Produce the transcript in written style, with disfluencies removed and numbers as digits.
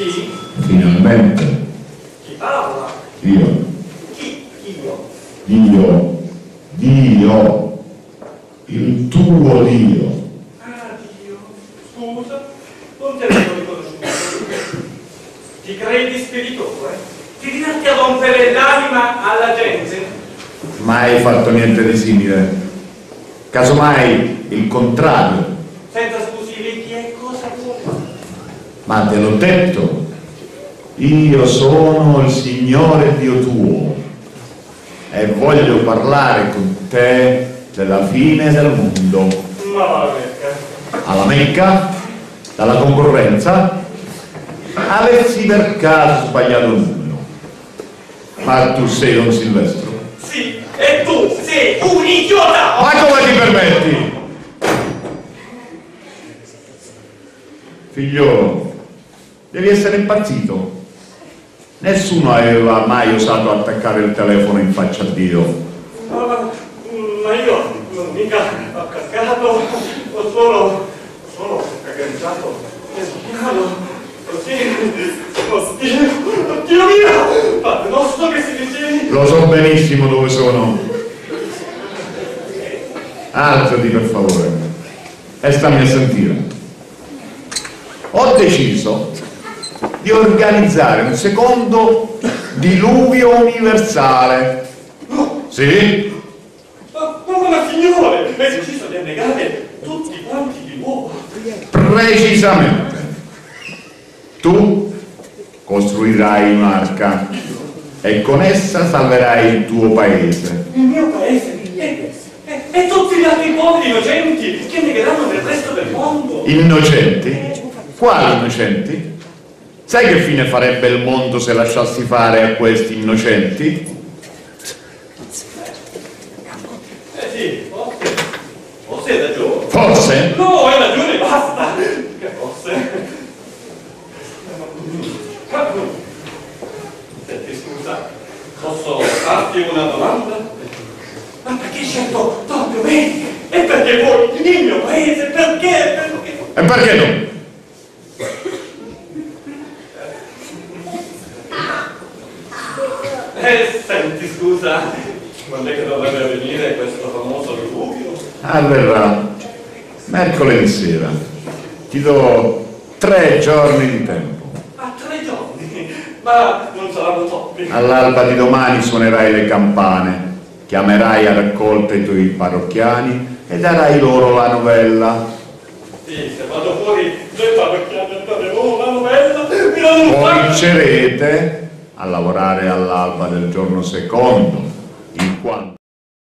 Sì? Finalmente. Chi parla? Io. Chi? Io? Dio. Il tuo Dio. Ah, Dio. Scusa, non te l'avevo riconosciuto. Ti credi spiritoso, eh? Ti diverti a rompere l'anima alla gente? Mai fatto niente di simile. Casomai il contrario. Senza sfusi, chi è cosa vuole? Ma te l'ho detto. Io sono il Signore Dio tuo e voglio parlare con te della fine del mondo. Ma va alla Mecca. Alla Mecca? Dalla concorrenza? Avessi per caso sbagliato il numero. Ma tu sei Don Silvestro? Sì, e tu sei un idiota! Ma come ti permetti? Figliolo, devi essere impazzito. Nessuno aveva mai osato attaccare il telefono in faccia a Dio. Ma io non mica ho attaccato, ho solo agganciato e sbagliato. Così, oddio mio! Padre nostro che si dice... Lo so benissimo dove sono. Alzati per favore e stammi a sentire. Ho deciso di organizzare un secondo diluvio universale. Sì? Ma signore, hai deciso di annegare tutti quanti di nuovo? Precisamente. Tu costruirai un'arca e con essa salverai il tuo paese. Il mio paese? E tutti gli altri poveri innocenti che negheranno nel resto del mondo? Innocenti? Quali innocenti? Sai che fine farebbe il mondo se lasciassi fare a questi innocenti? Sì, forse hai ragione. Forse? No, hai ragione, basta! Che forse? Senti, scusa, posso farti una domanda? Ma perché hai scelto proprio me? E perché voi, il mio paese, perché? E perché no? Senti, scusa, quando è che dovrebbe avvenire questo famoso diluvio? Avverrà mercoledì sera. Ti do 3 giorni di tempo. Ah, 3 giorni? Ma non saranno troppi? All'alba di domani suonerai le campane, chiamerai a raccolta i tuoi parrocchiani e darai loro la novella. Sì, se vado fuori, le parrocchiane dare loro la novella, mi danno un Comincerete a lavorare all'alba del giorno secondo, in quanto